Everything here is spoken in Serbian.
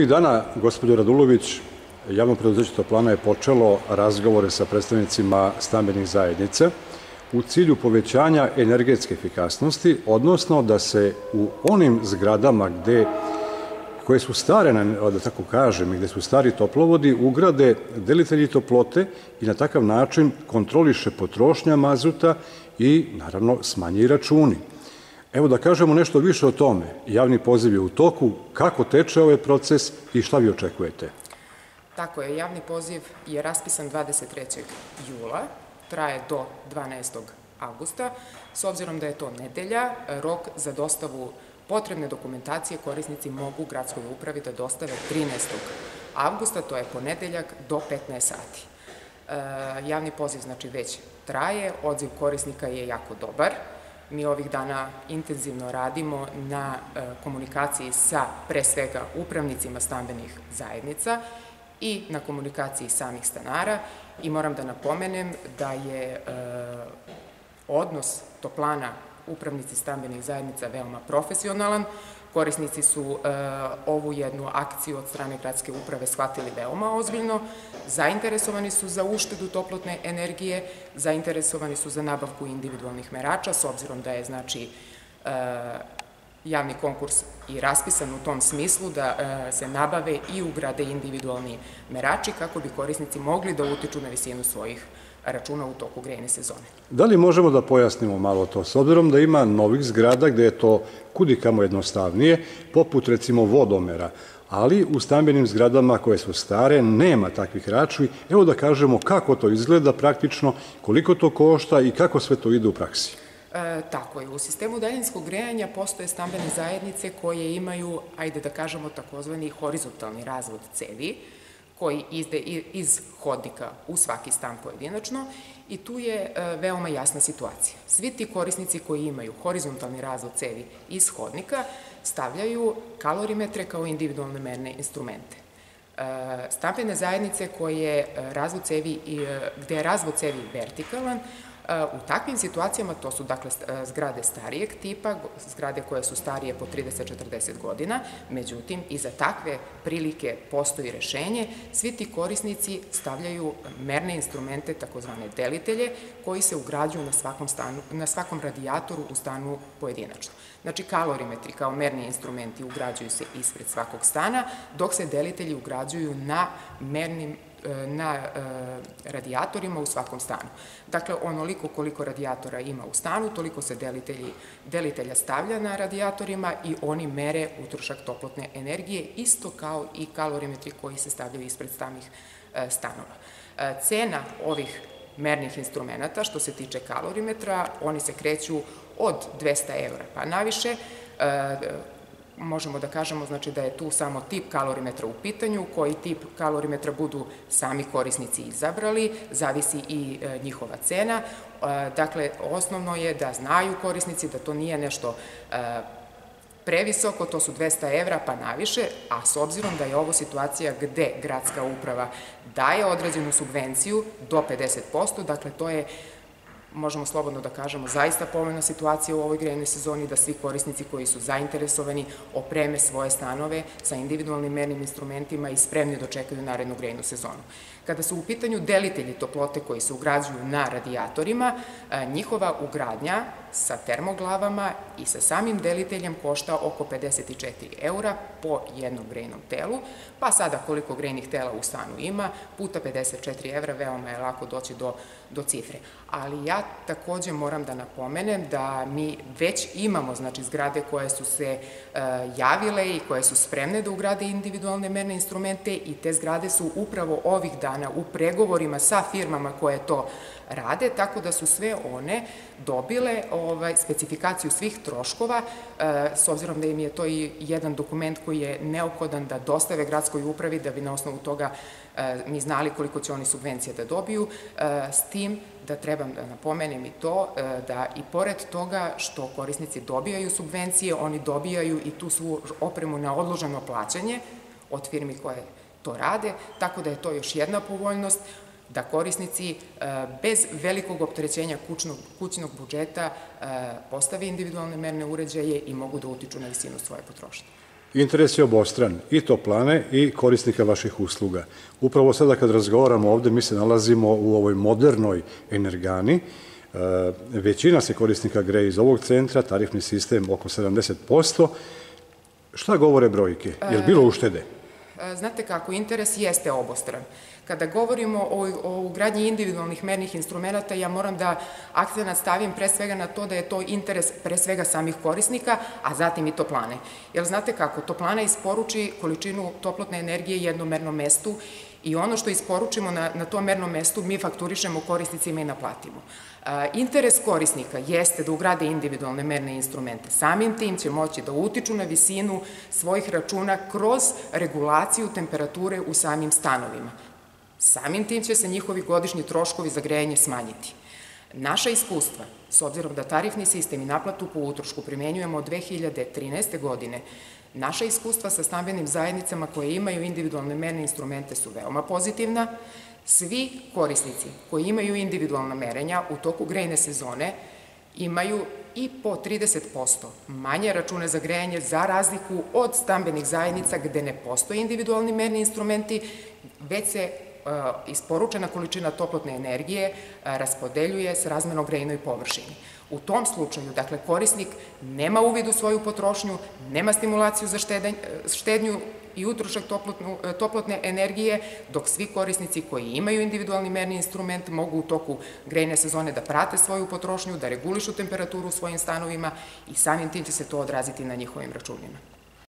Ovih dana, gospođo Radulović, javno preduzeće Toplana je počelo razgovore sa predstavnicima stambenih zajednica u cilju povećanja energetske efikasnosti, odnosno da se u onim zgradama koje su stare, da tako kažem, i gde su stari toplovodi, ugrade delitelji toplote i na takav način kontroliše potrošnja mazuta i, naravno, smanji računi. Evo da kažemo nešto više o tome. Javni poziv je u toku. Kako teče ovaj proces i šta vi očekujete? Tako je, javni poziv je raspisan 23. jula, traje do 12. avgusta. S obzirom da je to nedelja, rok za dostavu potrebne dokumentacije korisnici mogu gradskoj upravi da dostave 13. avgusta, to je ponedeljak, do 15 sati. Javni poziv znači već traje, odziv korisnika je jako dobar. Mi ovih dana intenzivno radimo na komunikaciji sa, pre svega, upravnicima stambenih zajednica i na komunikaciji samih stanara i moram da napomenem da je odnos Toplana upravnici stambenih zajednica veoma profesionalan. Korisnici su ovu jednu akciju od strane gradske uprave shvatili veoma ozbiljno, zainteresovani su za uštedu toplotne energije, zainteresovani su za nabavku individualnih merača, s obzirom da je, znači, javni konkurs i raspisan u tom smislu da se nabave i ugrade individualni merači kako bi korisnici mogli da utiču na visinu svojih računa u toku grejne sezone. Da li možemo da pojasnimo malo to, s obzirom da ima novih zgrada gde je to kudikamo jednostavnije, poput recimo vodomera, ali u stambenim zgradama koje su stare nema takvih račvi. Evo da kažemo kako to izgleda praktično, koliko to košta i kako sve to ide u praksi. Tako je. U sistemu daljinskog grejanja postoje stambene zajednice koje imaju, ajde da kažemo, takozvani horizontalni razvod cevi, koji ide iz hodnika u svaki stan pojedinačno i tu je veoma jasna situacija. Svi ti korisnici koji imaju horizontalni razvod cevi iz hodnika stavljaju kalorimetre kao individualne merne instrumente. Stambene zajednice gde je razvod cevi vertikalan, u takvim situacijama, to su dakle zgrade starijeg tipa, zgrade koje su starije po 30-40 godina, međutim i za takve prilike postoji rešenje, svi ti korisnici stavljaju merne instrumente, takozvane delitelje, koji se ugrađuju na svakom radijatoru u stanu pojedinačno. Znači, kalorimetri kao merni instrumenti ugrađuju se ispred svakog stana, dok se delitelji ugrađuju na radijatorima u svakom stanu. Dakle, onoliko koliko radijatora ima u stanu, toliko se delitelja stavlja na radijatorima i oni mere utrošak toplotne energije, isto kao i kalorimetri koji se stavljaju ispred samih stanova. Cena ovih mernih instrumenta, što se tiče kalorimetra, oni se kreću od 200 € pa naviše. Možemo da kažemo, znači, da je tu samo tip kalorimetra u pitanju, koji tip kalorimetra budu sami korisnici izabrali, zavisi i njihova cena. Dakle, osnovno je da znaju korisnici da to nije nešto previsoko, to su 200 € pa naviše, a s obzirom da je ovo situacija gde gradska uprava daje određenu subvenciju do 50%, dakle, to je, možemo slobodno da kažemo, zaista povoljna situacija u ovoj grejnoj sezoni, da svi korisnici koji su zainteresovani opreme svoje stanove sa individualnim mernim instrumentima i spremni dočekaju narednu grejnu sezonu. Kada su u pitanju delitelji toplote koji se ugrađuju na radijatorima, njihova ugradnja sa termoglavama i sa samim deliteljem košta oko 54 € po jednom grejnom telu, pa sada koliko grejnih tela u stanu ima, puta 54 € veoma je lako doći do cifre. Ali ja takođe moram da napomenem da mi već imamo, znači, zgrade koje su se javile i koje su spremne da ugrade individualne merne instrumente i te zgrade su upravo ovih dana u pregovorima sa firmama koje to rade, tako da su sve one dobile specifikaciju svih troškova, s obzirom da im je to i jedan dokument koji je neophodan da dostave gradskoj upravi, da bi na osnovu toga mi znali koliko će oni subvencije da dobiju, s tim da trebam da napomenem i to da i pored toga što korisnici dobijaju subvencije, oni dobijaju i tu svu opremu na odloženo plaćanje od firmi koje to rade, tako da je to još jedna povoljnost, da korisnici bez velikog opterećenja kućnog budžeta postave individualne merne uređaje i mogu da utiču na visinu svoje potrošnje. Interes je obostran i toplane i korisnika vaših usluga. Upravo sada kad razgovaramo ovde, mi se nalazimo u ovoj modernoj energani. Većina se korisnika greje iz ovog centra, tarifni sistem oko 70%. Šta govore brojke? Je li bilo uštede? Znate kako, interes jeste obostran. Kada govorimo o ugradnji individualnih mernih instrumenta, ja moram da akcenat stavim pre svega na to da je to interes pre svega samih korisnika, a zatim i toplane. Jer znate kako, toplana isporuči količinu toplotne energije jednom mernom mestu i ono što isporučimo na tom mernom mestu mi fakturišemo korisnicima i naplatimo. Interes korisnika jeste da ugrade individualne merne instrumente. Samim tim će moći da utiču na visinu svojih računa kroz regulaciju temperature u samim stanovima. Samim tim će se njihovi godišnji troškovi za grejanje smanjiti. Naša iskustva, s obzirom da tarifni sistem i naplatu po utrošku primenjujemo od 2013. godine, naša iskustva sa stambenim zajednicama koje imaju individualne merne instrumente su veoma pozitivna. Svi korisnici koji imaju individualna merenja u toku grejne sezone imaju i po 30% manje račune za grejanje za razliku od stambenih zajednica gde ne postoje individualni merni instrumenti, već se isporučena količina toplotne energije raspodeljuje s razmerno grejnoj površini. U tom slučaju, dakle, korisnik nema uvid u svoju potrošnju, nema stimulaciju za štednju i utrošak toplotne energije, dok svi korisnici koji imaju individualni merni instrument mogu u toku grejne sezone da prate svoju potrošnju, da regulišu temperaturu u svojim stanovima i samim tim će se to odraziti na njihovim računima.